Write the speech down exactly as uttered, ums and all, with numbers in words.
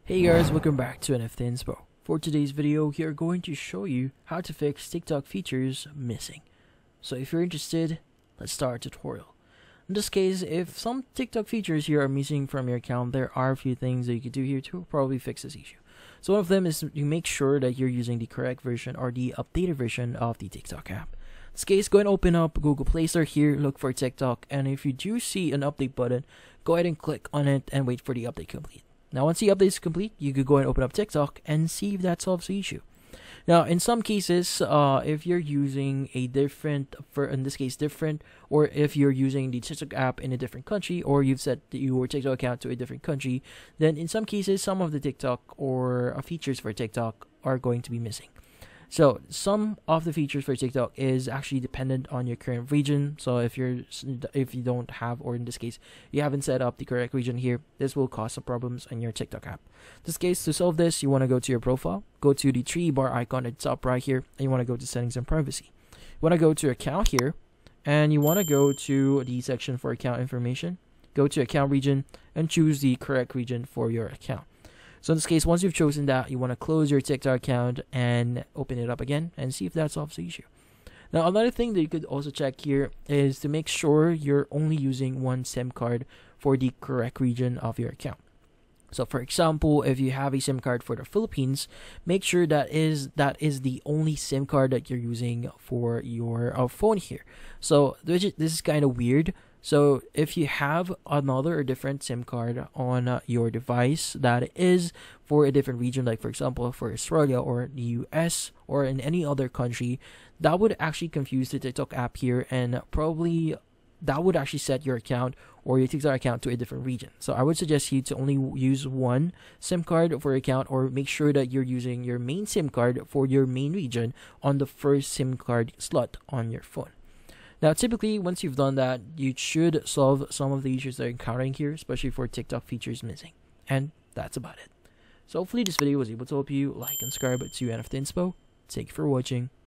Hey guys, welcome back to N F T Inspo. For today's video, we are going to show you how to fix TikTok features missing. So if you're interested, let's start our tutorial. In this case, if some TikTok features here are missing from your account, there are a few things that you could do here to probably fix this issue. So one of them is you make sure that you're using the correct version or the updated version of the TikTok app. In this case, go and open up Google Play Store here, look for TikTok, and if you do see an update button, go ahead and click on it and wait for the update to complete. Now, once the update is complete, you could go and open up TikTok and see if that solves the issue. Now, in some cases, uh, if you're using a different, for in this case, different, or if you're using the TikTok app in a different country, or you've set your TikTok account to a different country, then in some cases, some of the TikTok or uh, features for TikTok are going to be missing. So some of the features for TikTok is actually dependent on your current region. So if you're if you don't have, or in this case you haven't set up the correct region here, this will cause some problems on your TikTok app. In this case, to solve this, you want to go to your profile, go to the three bar icon at the top right here, and you want to go to settings and privacy. You want to go to account here, and you want to go to the section for account information, go to account region, and choose the correct region for your account. So in this case, once you've chosen that, you want to close your TikTok account and open it up again and see if that solves the issue. Now, another thing that you could also check here is to make sure you're only using one SIM card for the correct region of your account. So for example, if you have a SIM card for the Philippines, make sure that is that is the only SIM card that you're using for your uh, phone here. So this is kind of weird. So if you have another or different SIM card on uh, your device that is for a different region, like for example for Australia or the U S or in any other country, that would actually confuse the TikTok app here, and probably that would actually set your account or your TikTok account to a different region. So I would suggest you to only use one SIM card for your account, or make sure that you're using your main SIM card for your main region on the first SIM card slot on your phone. Now, typically, once you've done that, you should solve some of the issues that you're encountering here, especially for TikTok features missing. And that's about it. So hopefully this video was able to help you. Like and subscribe to N F T Inspo. Thank you for watching.